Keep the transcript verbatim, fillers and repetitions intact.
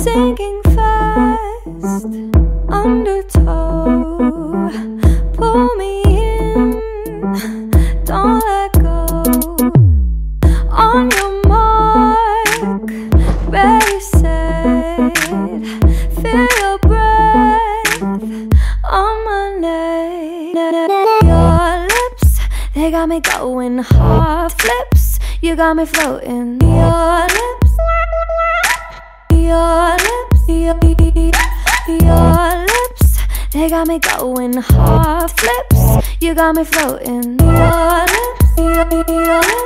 sinking fast, undertow. Pull me in, don't let go. On your mark, ready, set. Feel your breath on my neck. Your lips, they got me going hard. Flips, you got me floating. Your lips, your lips, your, your lips, they got me going hard. Flips, you got me floating. Your lips, your, your lips.